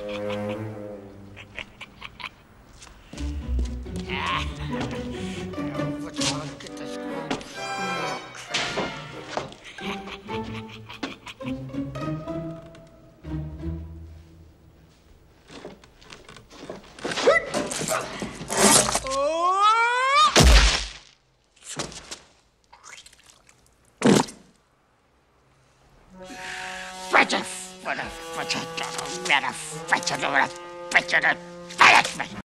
What's wrong with this group? Oh, crap. Fetch it!